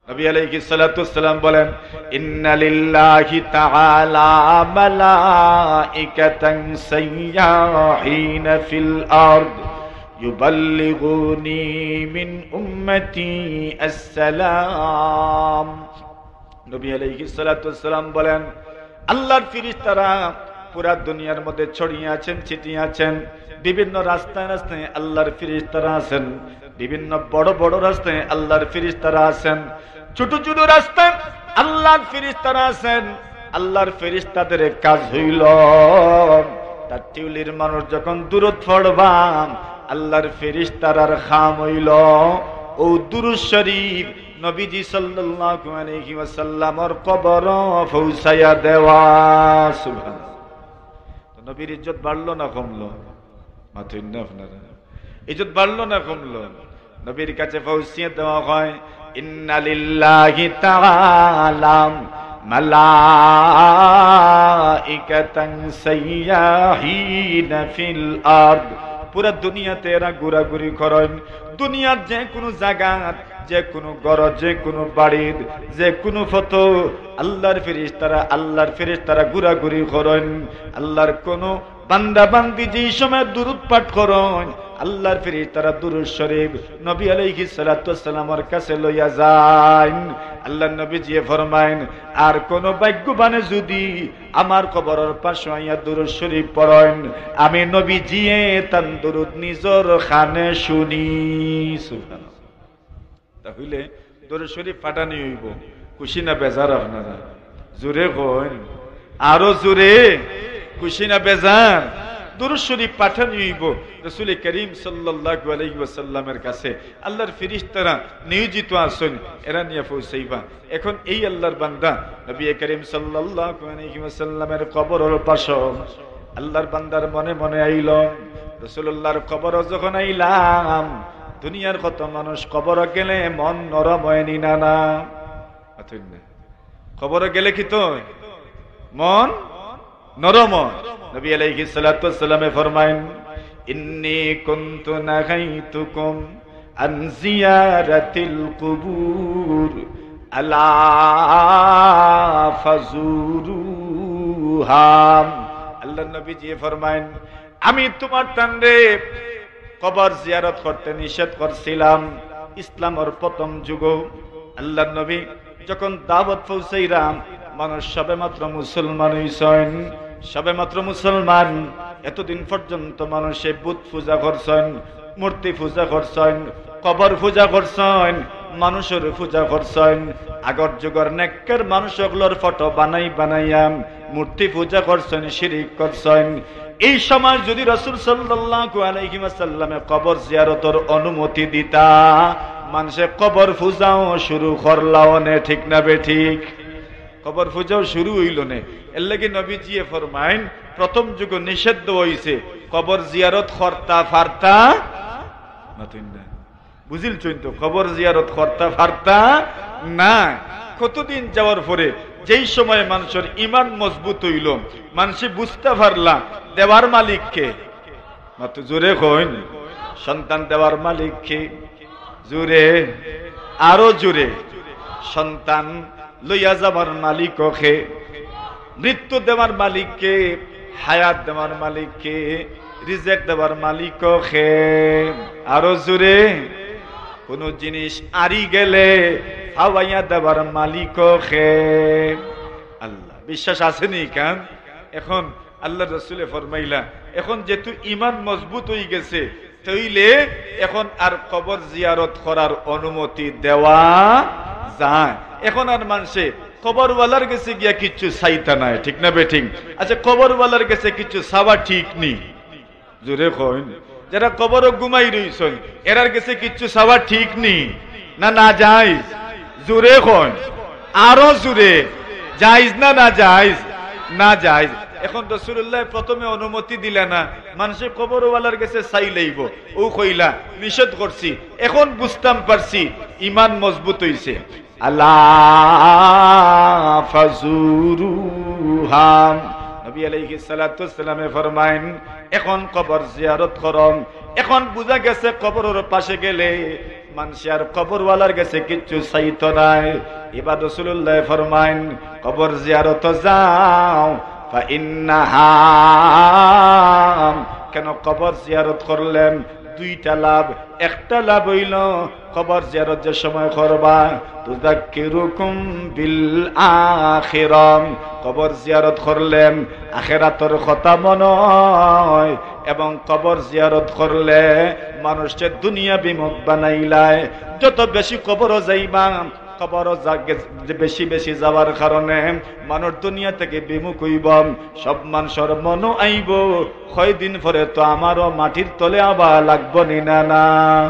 নবী আলাইহিস সালাতু ওয়াসসালাম বলেন, ইন্না লিল্লাহি তাআলা মালাইকাতান সাইয়্যাহিনা ফিল আরদ ইউবাল্লিগুনি মিন উম্মতি আসসালাম। নবী আলাইহিস সালাতু ওয়াসসালাম বলেন, আল্লাহর ফেরেশতারা পুরা দুনিয়ার মধ্যে ছড়িয়ে আছেন, ছিটিয়ে আছেন। বিভিন্ন রাস্তায় রাস্তায় আল্লাহর ফেরেশতারা আছেন, বিভিন্ন বড় বড় রাস্তায় আল্লাহর ফেরেশতারা আছেন, ছোট ছোট রাস্তায় আল্লাহর ফেরেশতারা আছেন। আল্লাহর ফেরেশতাদের কাজ হইল, তার টিউলির মানুষ যখন দুরূদ পড়বা, আল্লাহর ফেরেশতারার খাম হইল ও দুরূদ শরীফ নবীজি সাল্লাল্লাহু আলাইহি ওয়াসাল্লামের কবর পৌঁছায়া দেওয়া। সুবহানাল্লাহ। তো নবীর ইজ্জত বাড়লো না কমলো? মাথুন না আপনারা, ইজ্জত বাড়লো না কমলো? নবীর কাছে পৌঁছিয়ে দেওয়া হয়, ইন্না লিল্লাহি তাআলা মালাইকাতান সাইয়্যাহিনা ফিল আরদ। পুরা দুনিয়াতে এরা ঘোরাঘুরি করেন। দুনিয়ার যে কোনো জায়গা, যে কোনো ঘর, যে কোনো বাড়ির, যে কোনো ফটো আল্লাহর ফেরেশতারা ঘোরাঘুরি করেন। আল্লাহর কোন বান্দা বান্দি যে সময় দুরূদ পাঠ করেন, আল্লাহর ফেরেশতারা দুরূদ শরীফ নবী আলাইহিস সালাতু ওয়াসসালামের কাছে লইয়া যান। আল্লাহর নবী জি ফরমায়েন, আর কোন ভাগ্যবানে যদি আমার কবরের পাশে আইয়া দুরূদ শরীফ পড়েন, আমি নবী জিয়ে তার দুরূদ নিজর কানে শুনি। সুবহানাল্লাহ। তাহলে দুরূদ শরীফ পাঠানি হইব, খুশি না বেজার আপনারা? জোরে কইন, আরো জোরে। খুশি না বেজার? দুরূদ শরীফ পাঠানি হইব রাসূল করিম সাল্লাল্লাহু আলাইহি ওয়াসাল্লামের কাছে। আল্লাহর ফেরেশতারা নিয়োজিত আছেন, এরা নিয়ে পৌঁছাইবা। এখন এই আল্লাহর বান্দা নবী করিম সাল্লাল্লাহু আলাইহি ওয়াসাল্লামের কবরের পাশে আল্লাহর বান্দার মনে মনে আইল। রাসূলুল্লাহর কবর যখন আইলাম, দুনিয়ার কত মানুষ কবর গেলে মন নরম হয়নি না? না কবর গেলে কি তো মন নরম? নবী আলাইহিস সালাতু ওয়াসসালাম ফরমায়েন, ইন্নী কুনতু নাহাইতুকুম আন জিয়ারাতিল কুবুর আলা ফাজুরুহা। আল্লাহর নবী জি ফরমায়েন, আমি তোমার টানরে কবর জিয়ারত করতে নিষেধ করছিলাম ইসলামের প্রথম যুগ। আল্লাহর নবী যখন দাওয়াত পৌঁছাইলাম, মানুষ সবে মাত্র মুসলমান হইছেন, সবে মাত্র মুসলমান। এতদিন পর্যন্ত মানুষে বুত পূজা করছেন, মূর্তি পূজা করছেন, কবর পূজা করছেন, মানুষের পূজা করছেন। আগর যুগের নেককার মানুষগুলোর ফটো বানাইয়া মূর্তি পূজা করছেন, শিরিক করছেন। এই সময় যদি রাসূল সাল্লাল্লাহু আলাইহি ওয়াসাল্লামে কবর জিয়ারতের অনুমতি দিতা, মানুষে কবর পূজাও শুরু করলাও নে, ঠিক না বেঠিক? কবর পূজাও শুরু হইল নে। এর লাগি নবীজি ফরমাইন, প্রথম যুগ নিষিদ্ধ হইছে কবর জিয়ারত করতা ফারতা। বুঝিল তো? কবর জিয়ারত করতা ফারতা না। কতদিন যাওয়ার পরে যেই সময় মানুষের ইমান মজবুত হইল, মানুষে বুঝতে পারলা দেওয়ার মালিক কে। মাত্র জোরে কইন, সন্তান দেওয়ার মালিক কে? জোরে, আরো জোরে। সন্তান লইয়া যাবার মালিক কে? মৃত্যু দেওয়ার মালিক কে? হায়াত দেওয়ার মালিক কে? রিজেক দেওয়ার মালিক কে? আরো জোরে। কোন জিনিস আরি গেলে হাওয়াইয়া দেওয়ার মালিক কে? আল্লাহ। বিশ্বাস আসেনি কেন? এখন আল্লাহ রাসূলে ফরমাইলা, এখন যেহেতু ইমান মজবুত হয়ে গেছে, তাইলে এখন আর কবর জিয়ারত করার অনুমতি দেওয়া যায়। এখন আর মানুষে কবরওয়ালার কাছে গিয়া কিছু চাইতা নাই, ঠিক না বেঠিক? আচ্ছা, কবরওয়ালার কাছে কিছু চাওয়া ঠিক নেই? জোরে কইন। যারা কবর ঘুমাই রইছেন, এরার কাছে কিছু চাওয়া ঠিক নেই না? না জায়েজ? জোরে কইন, আরো জোরে। জায়েজ না না জায়েজ? না জায়েজ। এখন রাসূলুল্লাহ প্রথমে অনুমতি দিলা না, মানুষে কবরওয়ালার কাছে চাইলেইব, ও কইলা নিষেধ করছি। এখন বুঝতাম পারছি ইমান মজবুত হইছে। আলা ফাজুরুহা নবী আলাইহিস সালাতু ওয়াসসালামে ফরমায়েন এখন কবর জিয়ারত করম। এখন বুঝা গেছে কবরের পাশে গেলে মানুষ আর কবরওয়ালার কাছে কিচ্ছু চাইতো নাই। এবার রাসূলুল্লাহ ফরমায়েন কবর জিয়ারত যাও ফা ইন্নাহা, কেন কবর জিয়ারত করলেন দুইটা লাভ। একটা লাভ হইল কবর জিয়ারত যে সময় করবা তুযাক্কিরুকুম বিল আখিরাম, কবর জিয়ারত করলেন আখিরাতের কথা মনে হয়, এবং কবর জিয়ারত করলে মানুষকে দুনিয়া বিমুখ বানাইলায়। যত বেশি কবর যাইবা, কবর বেশি বেশি যাওয়ার কারণে মানুষ দুনিয়া থেকে বিমুখ হইব। সব মানুষের মনও আইব কয়দিন পরে তো আমারও মাটির তলে আবার লাগবো নি, না না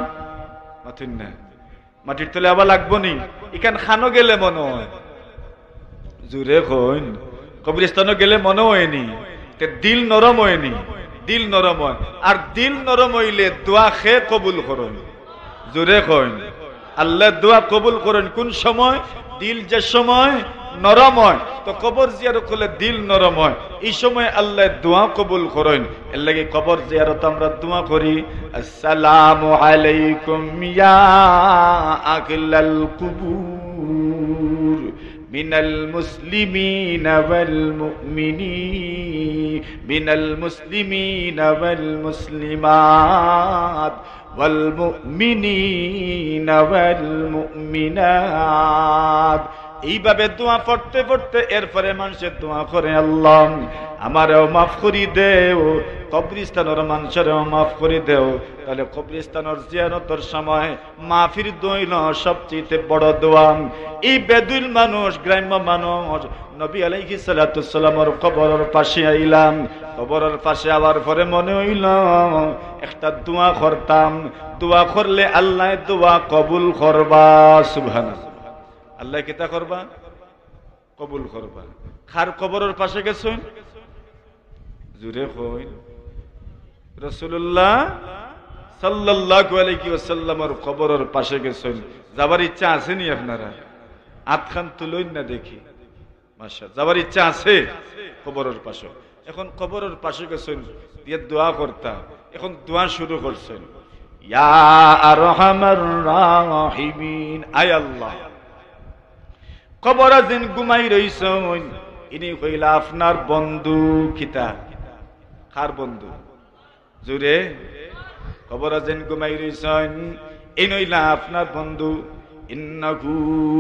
না মাটির তলে আবার লাগবো নি। এখান খানো গেলে মনে হয় জুড়ে কইন, কবরস্থানও গেলে মনে হয়নি, দিল নরম হয়নি, দিল নরম হয়। আর দিল নরম হইলে দোয়া খে কবুল করুন, জুড়ে কইন আল্লাহ দোয়া কবুল করেন। কোন সময়? দিল যে সময় নরম হয়, তো কবর জিয়ারত করলে দিল নরম হয়, এই সময় আল্লাহ দোয়া কবুল করেন। এর লাগে কবর জিয়ারত আমরা দোয়া করি, আসসালামু আলাইকুম ইয়া আহলাল কুবুর মিনাল মুসলিমিনা ওয়াল মুমিনিন মিনাল মুসলিমিনা ওয়াল মুসলিমাত ওয়াল মুমিনিনা ওয়াল মুমিনাত। এইভাবে দোয়া পড়তে পড়তে এরপরে মানুষের দোয়া করে আল্লাহ আমারও মাফ করি দেও, কবরস্থানের মানুষেরও মাফ করে দেও। তাহলে কবরস্থানের জিয়ারতের সময় মাফির দইল সবচেয়ে বড় দোয়া। এই বেদুইল মানুষ, গ্রাম্য মানুষ নবী আলাইহিস সালাতু ওয়াসসালামের কবরের পাশে আইলাম। কবরের পাশে আবার পরে মনে হইল একটা দোয়া করতাম, দোয়া করলে আল্লাহ দোয়া কবুল করবা। সুবহানাল্লাহ, আল্লাহ কিতা করবা? কবুল করবা। খার কবরের পাশে গেছেন? জুরে কইন রাসূলুল্লাহ সাল্লাল্লাহু আলাইহি ওয়াসাল্লামের কবরের পাশে গেছেন। যাবার ইচ্ছা আছে নি আপনারা? আতখান তুলইন না দেখি। মাশাআল্লাহ, যাবার ইচ্ছা আছে কবরের পাশে। এখন কবরের পাশে গেছেন, দিয়ে দোয়া করতা। এখন দোয়া শুরু করছেন, ইয়া আরহামার রাহিমিন, আয় আল্লাহ কবরে দিন ঘুমাই রইছেন, ইনি কইলা আপনার বন্ধু। খিতা কার বন্ধু? জুরে কবরে দিন ঘুমাই রইছেন, এই নইলা আপনার বন্ধু। ইন্নাহু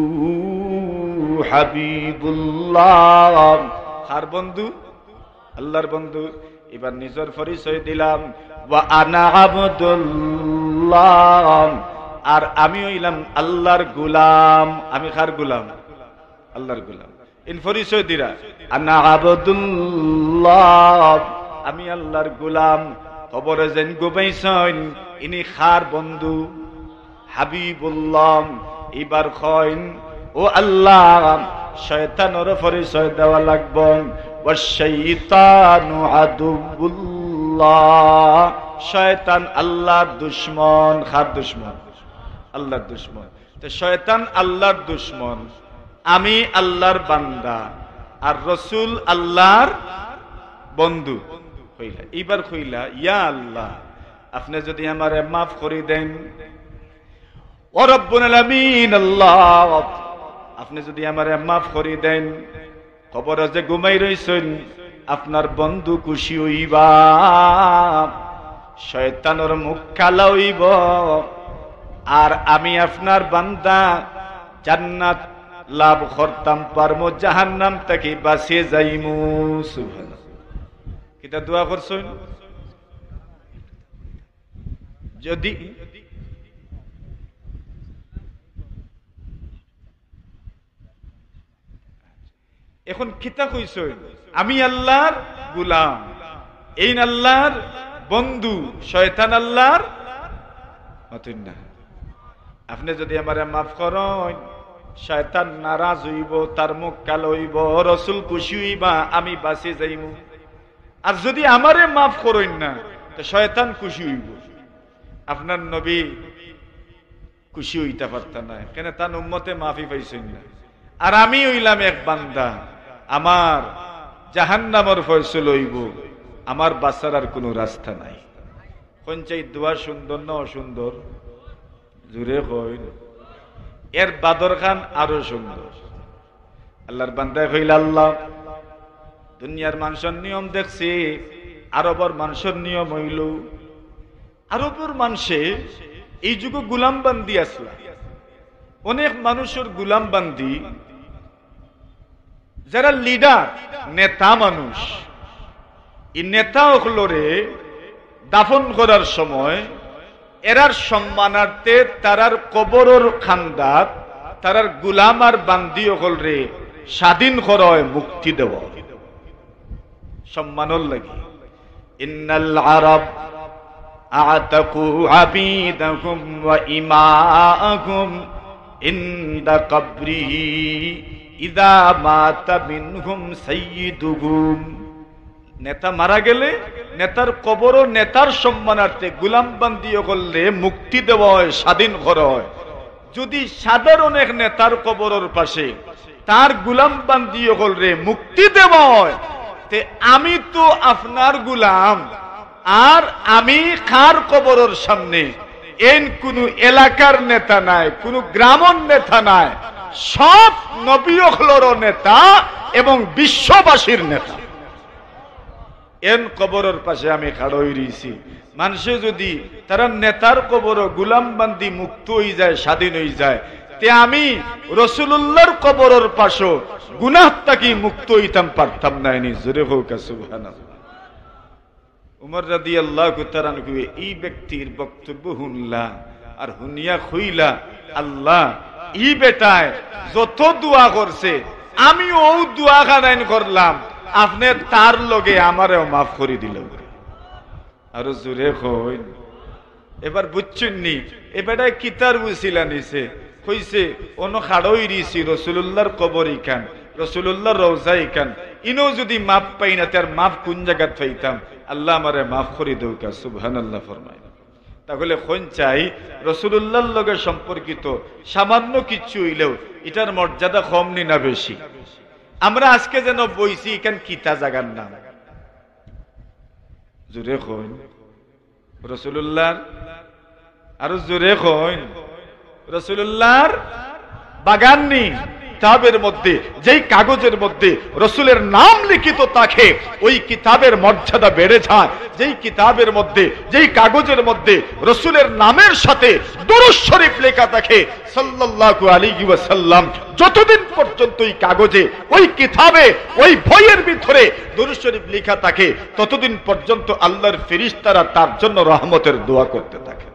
হাবিবুল্লাহ, কার বন্ধু? আল্লাহর বন্ধু। এবার নিজের পরিচয় দিলাম, ওয়া আনা আবদুল্লাহ, আর আমি হইলাম আল্লাহর গোলাম। আমি কার গোলাম? আল্লাহর গোলাম। ইন পরিচয় দিরা, আনা আবদুল্লাহ, আমি আল্লাহর গোলাম। কবরে যেন গোবাইছেন, ইনি খার বন্ধু? হাবিবুল্লাহ। এবার কইন, ও আল্লাহ শয়তানের পরিচয় দেওয়া লাগবে। ওয়াশ-শাইতানু আদুউল্লাহ, শয়তান আল্লাহর দুশমন। খার দুশমন? আল্লাহর দুশমন। তো শয়তান আল্লাহর দুশমন, আমি আল্লাহর বান্দা, আর রাসূল আল্লাহর বন্ধু হইলা। এইবার কইলা, ইয়া আল্লাহ আপনি যদি আমারে মাফ করে দেন, ও রব্বুল আলামিন আল্লাহ আপনি যদি আমারে মাফ করে দেন, কবরে যে ঘুমাই রইছেন আপনার বন্ধু খুশি হইবা, শয়তানের মুখ কালা হইব, আর আমি আপনার বান্দা জান্নাত লাভ করতাম পারমো, জাহান্নাম থেকে বাঁচিয়ে যাইমু। সুবহানাল্লাহ, কিতা দোয়া করছেন? যদি এখন কিতা কইছেন? আমি আল্লাহর গোলাম, এই আল্লাহর বন্ধু, শয়তান আল্লাহর মতন না। আপনি যদি আমারে মাফ করেন, শয়তান নারাজ হইব, তার মুখ কালো হইব, রাসূল খুশি হইবা, আমি বাঁচে যাইব। আর যদি আমারে মাফ করেন না, তো শয়তান খুশি হইব, আপনার নবী খুশি হইতে পারত না, কেন তার উম্মতে মাফি পাইছেন না। আর আমি হইলাম এক বান্দা, আমার জাহান্নামের ফয়সালা হইব, আমার বাঁচার আর কোনো রাস্তা নাই। পঞ্চাই দোয়া সুন্দর না অসুন্দর? জুড়ে কই। এর বাদর খান আরো সুন্দর। আল্লাহর বান্দায় কইল, আল্লাহ দুনিয়ার মানুষের নিয়ম দেখছি, আরবর মানুষের নিয়ম হইল, আরবের মানুষে এই যুগে গুলাম বান্দি আসলা, অনেক মানুষের গুলাম বান্দি, যারা লিডার নেতা মানুষ, এই নেতা হলরে দাফন করার সময় এরার সম্মানার্থে তারার কবরের খান্দাত তারার গুলাম আর বান্দি হল রে স্বাধীন করায়, মুক্তি দেওয়া সম্মানের লাগি। ইন্নাল আরব আতাকু আবিদাহুম ওয়া ইমাআহুম ইনদা কবরিহি ইযা মাতা মিনহুম সাইয়্যিদুহুম। নেতা মারা গেলে নেতার কবর ও নেতার সম্মানার্থে গুলাম বান্দি করলে মুক্তি দেওয়া হয়, স্বাধীন করা হয়। যদি সাধারণ এক নেতার কবরের পাশে তার গুলাম বান্দি করলে মুক্তি দেওয়া হয়, তে আমি তো আপনার গুলাম, আর আমি কার কবরের সামনে? এন কোন এলাকার নেতা নাই, কোন গ্রামের নেতা নাই, সব নবী হলর নেতা এবং বিশ্ববাসীর নেতা। এন কবরের পাশে আমি খাড়া হয়ে রয়েছি। মানুষে যদি তারা নেতার কবর গুলাম বান্দি মুক্ত হয়ে যায়, স্বাধীন হয়ে যায়, তে আমি রাসূলুল্লাহর কবরের পাশে গুনাহ থেকে মুক্ত হইতাম পারতাম না। জোরে হোক সুবহানাল্লাহ। উমর রাদিয়াল্লাহু তাআলা আনহু এই ব্যক্তির বক্তব্য শুনলা, আর শুনিয়া কইলা, আল্লাহ ই বেটায় যত দোয়া করছে আমি ও দোয়া খানাইন করলাম, আপনি তার লগে আমারেও মাফ করে দিল। আর জোরে কই। এবার বুঝছেন নি এ বেটায় কিতার বুঝিলা নিছে, কইছে অন্য খাড়ই দিছি রাসূলুল্লাহর কবর ইখান, রাসূলুল্লাহর রওজা ইখান, ইনো যদি মাফ পাই না তার মাফ কোন জায়গা পাইতাম? আল্লাহ আমারে মাফ করে দেও কা সুবহানাল্লাহ ফরমায়। তাহলে কোন চাই রাসূলুল্লাহর লগে সম্পর্কিত সামান্য কিছু হইলেও এটার মর্যাদা কম নি না বেশি? আমরা আজকে যেন বইছি এখান কিতা জায়গার নাম? জোরে কইন রাসূলুল্লাহর, আরো জোরে কইন রাসূলুল্লাহর বাগান নি কিতাবের মধ্যে, যেই কাগজের মধ্যে রসুলের নাম লিখিত থাকে ওই কিতাবের মর্যাদা বেড়ে যায়। যেই কিতাবের মধ্যে, যেই কাগজের মধ্যে রসুলের নামের সাথে দুরূদ শরীফ লেখা থাকে সাল্লাল্লাহু আলাইহি ওয়াসাল্লাম, যতদিন পর্যন্ত ওই কাগজে, ওই কিতাবে, ওই বইয়ের ভিতরে দুরূদ শরীফ লেখা থাকে, ততদিন পর্যন্ত আল্লাহর ফেরেশতারা তার জন্য রহমতের দোয়া করতে থাকে।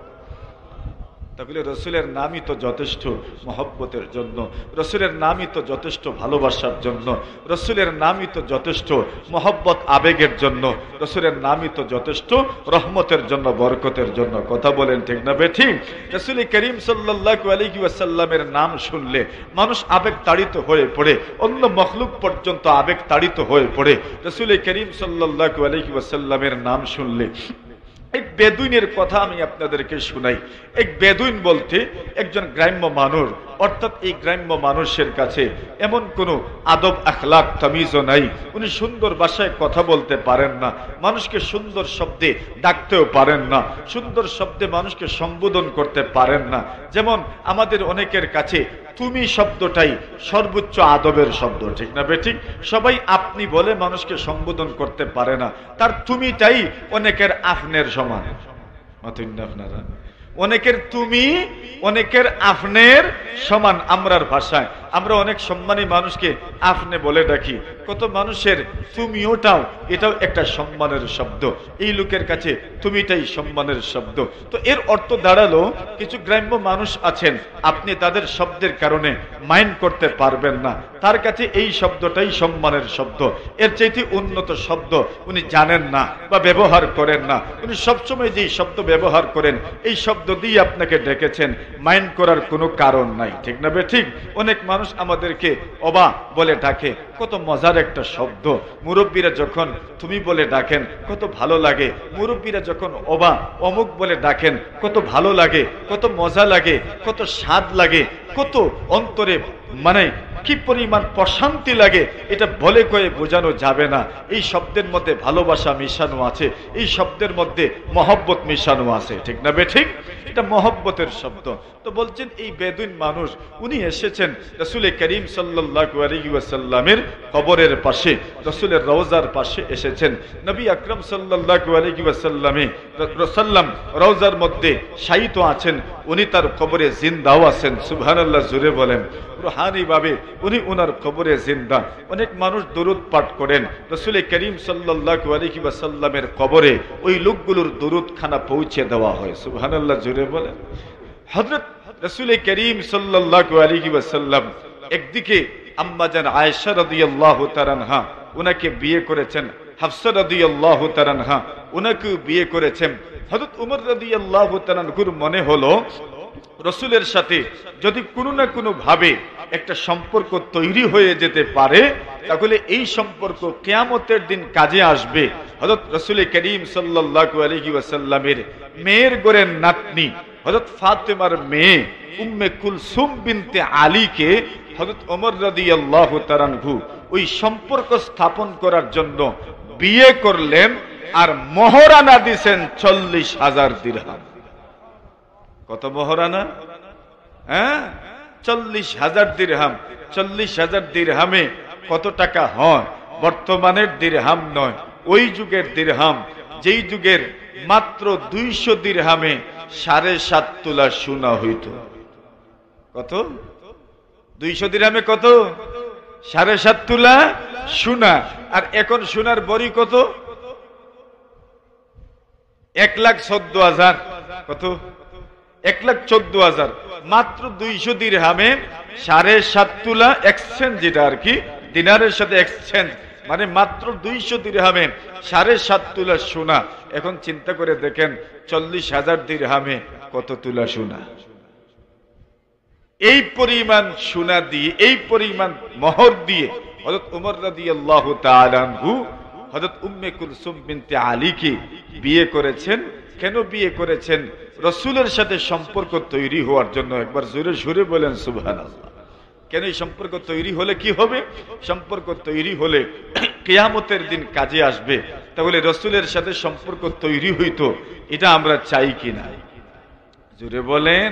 তাহলে রসুলের নামই তো যথেষ্ট মহব্বতের জন্য, রসুলের নামই তো যথেষ্ট ভালোবাসার জন্য, রসুলের নামই তো যথেষ্ট মহব্বত আবেগের জন্য, রসুলের নামই তো যথেষ্ট রহমতের জন্য, বরকতের জন্য। কথা বলেন ঠিক না বেঠিক? রাসূল করিম সাল্লাল্লাহু আলাইহি ওয়াসাল্লামের নাম শুনলে মানুষ আবেগ তাড়িত হয়ে পড়ে, অন্য মখলুক পর্যন্ত আবেগ তাড়িত হয়ে পড়ে। রাসূল করিম সাল্লাল্লাহু আলাইহি ওয়াসাল্লামের নাম শুনলে এক বেদুইনের কথা আমি আপনাদেরকে শুনাই। এক বেদুইন বলতে একজন গ্রাম্য মানুষ, অর্থাৎ এই গ্রাম্য মানুষের কাছে এমন কোনো আদব আখলাক তামিজও নাই। উনি সুন্দর ভাষায় কথা বলতে পারেন না, মানুষকে সুন্দর শব্দে ডাকতেও পারেন না, সুন্দর শব্দে মানুষকে সম্বোধন করতে পারেন না। যেমন আমাদের অনেকের কাছে তুমি শব্দটাই সর্বোচ্চ আদবের শব্দ, ঠিক না বেঠিক? সবাই আপনি বলে মানুষকে সম্বোধন করতে পারে না, তার তুমিটাই অনেকের আপনের সমান। আপনারা অনেকের তুমি, অনেকের আপনের সমান। আমরার ভাষায় আমরা অনেক সম্মানী মানুষকে আপনি বলে ডাকি, কত মানুষের তুমিওটাও, এটাও একটা সম্মানের শব্দ। এই লোকের কাছে তুমিটাই সম্মানের শব্দ। তো এর অর্থ দাঁড়ালো, কিছু গ্রাম্য মানুষ আছেন, আপনি তাদের শব্দের কারণে মাইন্ড করতে পারবেন না, তার কাছে এই শব্দটাই সম্মানের শব্দ। এর চাইতে উন্নত শব্দ উনি জানেন না বা ব্যবহার করেন না। উনি সবসময় যেই শব্দ ব্যবহার করেন এই শব্দ দিয়ে আপনাকে ডেকেছেন, মাইন্ড করার কোনো কারণ নাই, ঠিক না বেঠিক? অনেক মানুষ আমাদেরকে অবা বলে ডাকে, কত মজার একটা শব্দ। মুরব্বীরা যখন তুমি বলে ডাকেন কত ভালো লাগে, মুরব্বীরা যখন অবা অমুক বলে ডাকেন কত ভালো লাগে, কত মজা লাগে, কত স্বাদ লাগে, কত অন্তরে মানে কি পরিমাণ প্রশান্তি লাগে এটা বলে কয়ে বোঝানো যাবে না। এই শব্দের মধ্যে ভালোবাসা মিশানো আছে, এই শব্দের মধ্যে মহব্বত মিশানো আছে, ঠিক না বেঠিক? এটা মহব্বতের শব্দ। তো বলছেন এই বেদুইন মানুষ উনি এসেছেন রাসূল করিম সাল্লাল্লাহু আলাইহি ওয়াসাল্লামের কবরের পাশে, রাসূলের রওজার পাশে এসেছেন। নবী আকরাম সাল্লাল্লাহু আলাইহি ওয়াসাল্লাম রওজার মধ্যে শায়িত আছেন, উনি তার কবরে জিন্দাও আছেন। সুবহানাল্লাহ, জোরে বলেন। রুহানি ভাবে উনি ওনার কবরে জিন্দা। অনেক মানুষ দরুদ পাঠ করেন, রাসূল করিম সাল্লাল্লাহু আলাইহি ওয়াসাল্লামের কবরে ওই লোকগুলোর দরুদ খানা পৌঁছে দেওয়া হয়। সুবহানাল্লাহ, জোরে বলেন। হযরত রাসূল করিম সাল্লাল্লাহু আলাইহি ওয়াসাল্লাম একদিকে আম্মা জান আয়েশা রাদিয়াল্লাহু তাআলা আনহা উনাকে বিয়ে করেছেন, হাফসা রাদিয়াল্লাহু তাআলা আনহা উনাকে বিয়ে করেছেন। হযরত উমর রাদিয়াল্লাহু তাআলা আনহুর মনে হলো রাসূলের সাথে যদি কোনো না কোনো ভাবে একটা সম্পর্ক তৈরি হয়ে যেতে পারে তাহলে এই সম্পর্ক কিয়ামতের দিন কাজে আসবে। হযরত রাসূল করিম সাল্লাল্লাহু আলাইহি ওয়াসাল্লামের মেয়ের গোরের নাতনি হযরত ফাতেমার মেয়ে উম্মে কুলসুম বিনতে আলীকে হযরত ওমর রাদিয়াল্লাহু তাআলা আনহু ওই সম্পর্ক স্থাপন করার জন্য বিয়ে করলেন আর মোহরানা দিয়েছেন 40,000 দিরহাম। কত মোহরানা? 40,000 দিরহাম। 40,000 দিরহামে কত টাকা হয়? বর্তমানের দিরহাম নয়, ওই যুগের দিরহাম, যেই যুগের মাত্র 200 দিরহামে 7.5 তোলা সোনা হইত। কত? 200 দিরহামে কত? 7.5 তোলা সোনা। আর এখন সোনার বড়ি কত? 1,14,000। কত? 1,14,000। মাত্র 200 দিরহামে 7.5 তোলা এক্সচেঞ্জ, যেটা আর কি দিনারের সাথে এক্সচেঞ্জ, মানে মাত্র 200 দিরহামে 7.5 তোলা সোনা। এখন চিন্তা করে দেখেন 40,000 দিরহামে কত তোলা সোনা। এই পরিমাণ সোনা দিয়ে, এই পরিমাণ মোহর দিয়ে হযরত ওমর রাদিয়াল্লাহু তাআলা আনহু হযরত উম্মে কুলসুম বিনতে আলীকে বিয়ে করেছেন। কেন বিয়ে করেছেন? রাসূলের সাথে সম্পর্ক তৈরি হওয়ার জন্য। একবার জোরে জোরে বলেন সুবহানাল্লাহ। কেন? এই সম্পর্ক তৈরি হলে কি হবে? সম্পর্ক তৈরি হলে কিয়ামতের দিন কাজে আসবে। তাহলে রাসূলের সাথে সম্পর্ক তৈরি হইতো, এটা আমরা চাই কিনা? জোরে বলেন।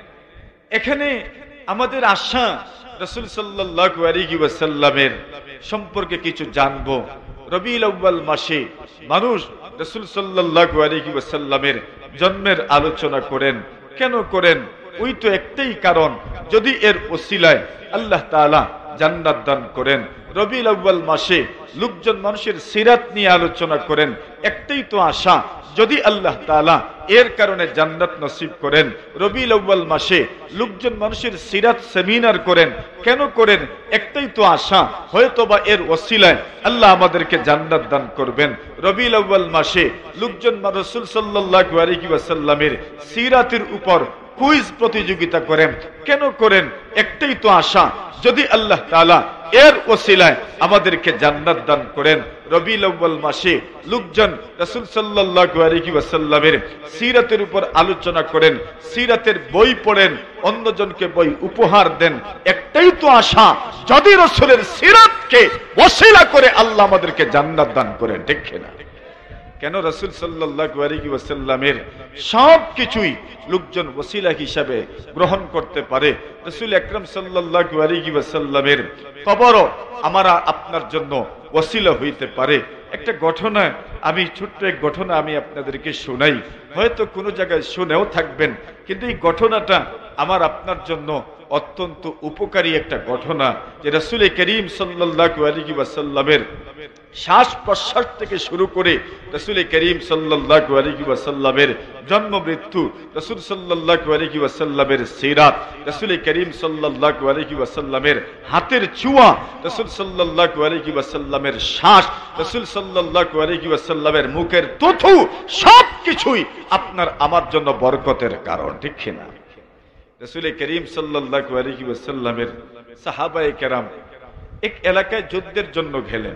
এখানে আমাদের আশা রাসূল সাল্লাল্লাহু আলাইহি ওয়াসাল্লামের সম্পর্কে কিছু জানবো। রবিউল আউয়াল মাসে মানুষ রাসূল সাল্লাল্লাহু আলাইহি ওয়াসাল্লামের জন্মের আলোচনা করেন। কেন করেন? ওই তো একটাই কারণ, যদি এর ওসিলায় আল্লাহ তাআলা জান্নাত দান করেন। রবিউল আউয়াল মাসে লোকজন মানুষের সিরাত নিয়ে আলোচনা করেন, একটাই তো আশা, যদি আল্লাহ তাআলা এর কারণে জান্নাত নসিব করেন। রবিউল আউয়াল মাসে লোকজন মানুষের সিরাত সেমিনার করেন, কেন করেন? একটাই তো আশা, হয়তোবা এর ওসিলায় আল্লাহ আমাদেরকে জান্নাত দান করবেন। রবিউল আউয়াল মাসে লোকজন রাসূল সাল্লাল্লাহু আলাইহি ওয়াসাল্লামের সিরাতের উপর কুইজ প্রতিযোগিতা করেন, কেন করেন? একটাই তো আশা, যদি আল্লাহ তাআলা এর ওসিলায় আমাদেরকে জান্নাত দান করেন। রবিউল আউয়াল মাসে লোকজন রাসূল সাল্লাল্লাহু আলাইহি ওয়াসাল্লামের সিরাতের উপর আলোচনা করেন, সিরাতের বই পড়েন, অন্যজনকে বই উপহার দেন। একটাই তো আশা, যদি রাসূলের সিরাতকে ওসিলা করে আল্লাহ আমাদেরকে জান্নাত দান করেন, ঠিক কিনা? কেন? রাসূল সাল্লাল্লাহু আলাইহি ওয়াসাল্লামের সবকিছুই লোকজন ওসিলা হিসাবে গ্রহণ করতে পারে। রাসূল আকরাম সাল্লাল্লাহু আলাইহি ওয়াসাল্লামের কবরও আমার আপনার জন্য ওসিলা হইতে পারে। একটা ঘটনা, আমি ছোট্ট এক ঘটনা আমি আপনাদেরকে শোনাই, হয়তো কোনো জায়গায় শুনেও থাকবেন, কিন্তু এই ঘটনাটা আমার আপনার জন্য অত্যন্ত উপকারী একটা ঘটনা। যে রাসূল করিম সাল্লাল্লাহু আলাইহি ওয়াসাল্লামের শ্বাস প্রশ্বাস থেকে শুরু করে রাসূল করিম সাল্লাল্লাহু আলাইহি ওয়াসাল্লামের জন্ম মৃত্যু, রাসূল সাল্লাল্লাহু আলাইহি ওয়াসাল্লামের সিরাত, রাসূল করিম সাল্লাল্লাহু আলাইহি ওয়াসাল্লামের হাতের ছোঁয়া, রাসূল সাল্লাল্লাহু আলাইহি ওয়াসাল্লামের শ্বাস, রাসূল সাল্লাল্লাহু আলাইহি ওয়াসাল্লামের মুখের থুথু, সবকিছুই আপনার আমার জন্য বরকতের কারণ, ঠিক কিনা? রাসূল করিম সাল্লাল্লাহু আলাইহি ওয়াসাল্লামের সাহাবায়ে কেরাম এক এলাকায় যুদ্ধের জন্য গেলেন।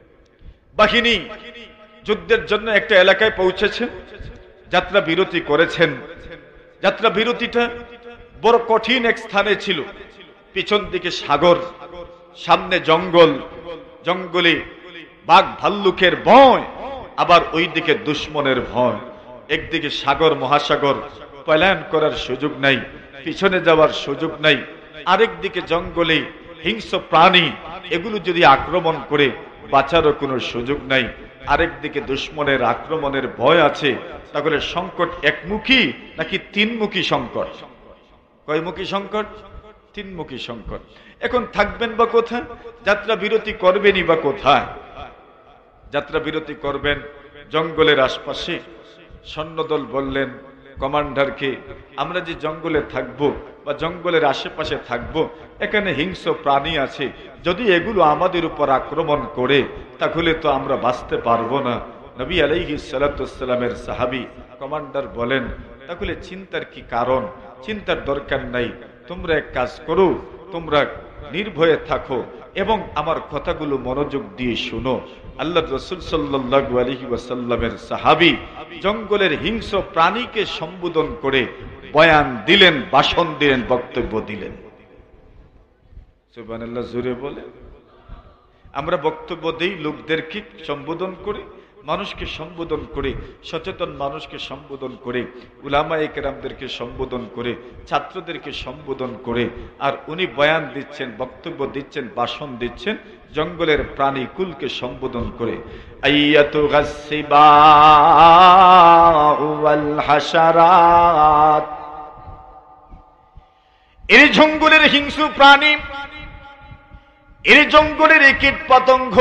বাহিনী যুদ্ধের জন্য একটা এলাকায় পৌঁছেছেন, যাত্রা বিরতি করেছেন। যাত্রা বিরতিটা বড় কঠিন এক স্থানে ছিল, পিছন দিকে সাগর, সামনে জঙ্গল, জঙ্গলে বাঘ ভাল্লুকের ভয়, আবার ওইদিকে দুশ্মনের ভয়। একদিকে সাগর মহাসাগর, পলায়ন করার সুযোগ নাই, পিছনে যাওয়ার সুযোগ নাই। আরেকদিকে জঙ্গলে হিংস্র প্রাণী, এগুলো যদি আক্রমণ করে বাঁচারও কোনো সুযোগ নাই। আরেকদিকে দুশ্মনের আক্রমণের ভয় আছে। তাহলে সংকট একমুখী নাকি তিনমুখী সংকট? কয়মুখী সংকট? তিনমুখী সংকট। এখন থাকবেন বা কোথায়? যাত্রা বিরতি করবেনই বা কোথায়? যাত্রা বিরতি করবেন জঙ্গলের আশপাশে। সৈন্যদল বললেন কমান্ডারকে, আমরা যে জঙ্গলে থাকবো বা জঙ্গলের আশেপাশে থাকবো, এখানে হিংস্র প্রাণী আছে, যদি এগুলো আমাদের উপর আক্রমণ করে তাহলে তো আমরা বাঁচতে পারবো না। নবী আলাইহিস সালাতু ওয়াস সালামের সাহাবী কমান্ডার বলেন, তাহলে চিন্তার কি কারণ? চিন্তার দরকার নাই, তোমরা এক কাজ করো, তোমরা নির্ভয়ে থাকো এবং আমার কথাগুলো মনোযোগ দিয়ে শুনো। আল্লাহ রাসূল সাল্লাল্লাহু আলাইহি ওয়াসাল্লামের সাহাবী জঙ্গলের হিংস্র প্রাণীকে সম্বোধন করে বয়ান দিলেন, ভাষণ দিলেন, বক্তব্য দিলেন। সুবহানাল্লাহ, জোরে বলে। আমরা বক্তব্য দেই লোকদেরকে সম্বোধন করে, মানুষকে সম্বোধন করে, সচেতন মানুষকে সম্বোধন করে, উলামায়ে কেরামদেরকে সম্বোধন করে, ছাত্রদেরকে সম্বোধন করে, আর উনি বয়ান দিচ্ছেন, বক্তব্য দিচ্ছেন, ভাষণ দিচ্ছেন জঙ্গলের প্রাণী কুলকে সম্বোধন করে। আইয়াতু গাসসিবা ওয়াল হাশারাত, এই জঙ্গলের হিংস্র প্রাণী, এই জঙ্গলের কীট পতঙ্গ,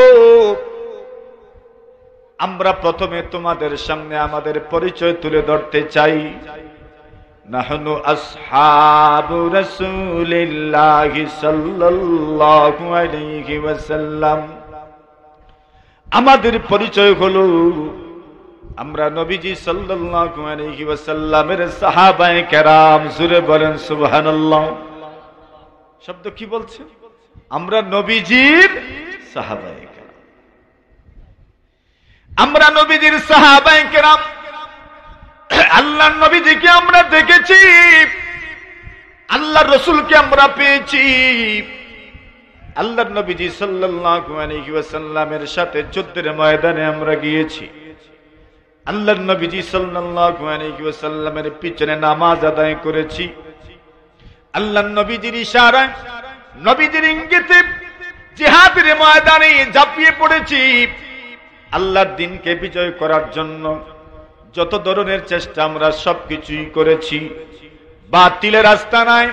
আমরা প্রথমে তোমাদের সামনে আমাদের পরিচয় তুলে ধরতে চাই। নাহনু আসহাবু রাসূলিল্লাহি সাল্লাল্লাহু আলাইহি ওয়াসাল্লাম, আমাদের পরিচয় হলো আমরা নবীজি সাল্লাল্লাহু আলাইহি ওয়াসাল্লামের সাহাবায়ে কেরাম। জোরে বলেন সুবহানাল্লাহ। শব্দ কি বলছে? আমরা নবীজির সাহাবায়ে কেরাম, আমরা নবীজির সাহাবায়ে কেরাম। আল্লাহর নবীজিকে আমরা দেখেছি, আল্লাহর রাসূলকে আমরা পেয়েছি। আল্লাহর নবীজি সাল্লাল্লাহু আলাইহি ওয়াসাল্লামের সাথে যুদ্ধের ময়দানে আমরা গিয়েছি। আল্লাহর নবীজি সাল্লাল্লাহু আলাইহি ওয়াসাল্লামের পিছনে নামাজ আদায় করেছি। আল্লাহর নবীজির ইশারায়, নবীজির ইঙ্গিতে জিহাদের ময়দানে ঝাঁপিয়ে পড়েছি। আল্লাহর দ্বীনকে বিজয় করার জন্য যত ধরনের চেষ্টা আমরা সবকিছুই করেছি। বাতিলের আস্তানায়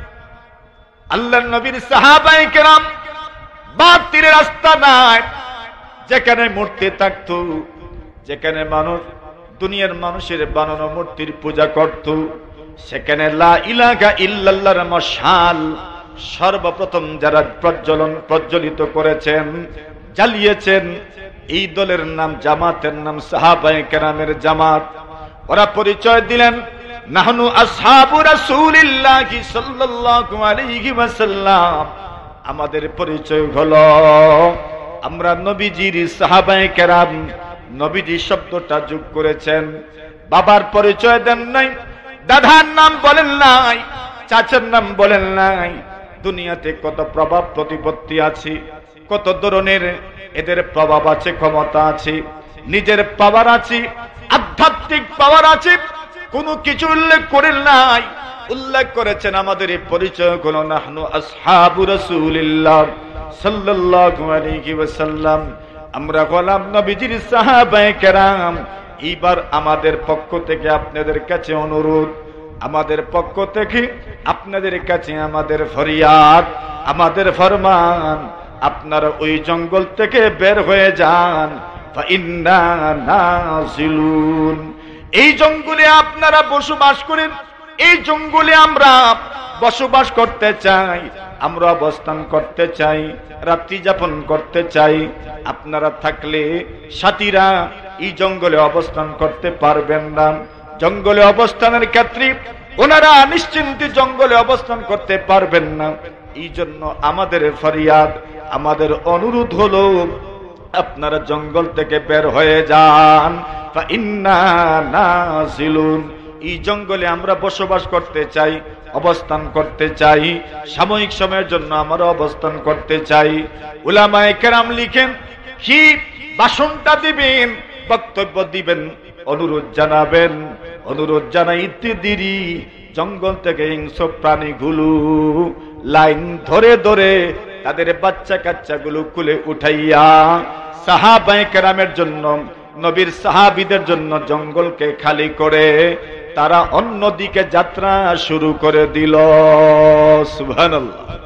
আল্লাহর নবীর সাহাবায়ে কেরাম বাতিলের আস্তানায় যেখানে মূর্তি থাকতো, যেখানে মানুষ দুনিয়ার মানুষের বানানো মূর্তির পূজা করত, সেখানে লা ইলাহা ইল্লাল্লাহর মশাল সর্বপ্রথম যারা প্রজ্বলিত করেছেন, জ্বালিয়েছেন, এই দলের নাম, জামাতের নাম সাহাবায়ে কেরামের জামাত। ওরা পরিচয় দিলেন, নাহনু আসহাবু রাসূলিল্লাহি সাল্লাল্লাহু আলাইহি ওয়াসাল্লাম, আমাদের পরিচয় হলো আমরা নবীজির সাহাবায়ে কেরাম। নবীজি শব্দটা যোগ করেছেন। বাবার পরিচয় দেন নাই, দাদার নাম বলেন নাই, চাচার নাম বলেন নাই। দুনিয়াতে কত প্রভাব প্রতিপত্তি আছে, কত ধরনের এদের প্রভাব আছে, ক্ষমতা আছে, নিজের পাওয়ার আছে, আধ্যাত্মিক পাওয়ার আছে, কোনো কিছু উল্লেখ করেন নাই। উল্লেখ করেছেন আমাদের এই পরিচয় হলো নাহনু আসহাবু রাসূলিল্লাহ সাল্লাল্লাহু আলাইহি ওয়াসাল্লাম, আমরা গোলাম নবীজির সাহাবায়ে কেরাম। এইবার আমাদের পক্ষ থেকে আপনাদের কাছে অনুরোধ, আমাদের পক্ষ থেকে আপনাদের কাছে আমাদের ফরিয়াদ, আমাদের ফরমান, আপনারা ওই জঙ্গল থেকে বের হয়ে যান। ফাইন্না নাজিলুন, এই জঙ্গলে আপনারা বসবাস করেন, এই জঙ্গলে আমরা বসবাস করতে চাই, আমরা অবস্থান করতে চাই, রাত্রি যাপন করতে চাই। আপনারা থাকলে সাথীরা এই জঙ্গলে অবস্থান করতে পারবেন না। জঙ্গলে অবস্থানের ক্ষেত্রে ওনারা নিশ্চিন্তে জঙ্গলে অবস্থান করতে পারবেন না। এই জন্য আমাদের ফরিয়াদ, আমাদের অনুরোধ হলো আপনারা জঙ্গল থেকে বের হয়ে যান। ফাইন্না নাজিলুন, এই জঙ্গলে আমরা বসবাস করতে চাই, অবস্থান করতে চাই, সাময়িক সময়ের জন্য আমরা অবস্থান করতে চাই। উলামায়ে কেরাম লিখেন কি ভাষণটা দিবেন, বক্তব্য দিবেন, অনুরোধ জানাবেন, অনুরোধ জানাইতে দেরি জঙ্গল থেকে হিংস্র প্রাণীগুলো লাইন ধরে ধরে তাদের বাচ্চা কাচ্চাগুলো কুলে উঠাইয়া সাহাবায়ে কেরামের জন্য, নবীর সাহাবীদের জন্য জঙ্গলকে খালি করে তারা অন্যদিকে যাত্রা শুরু করে দিল। সুবহানাল্লাহ।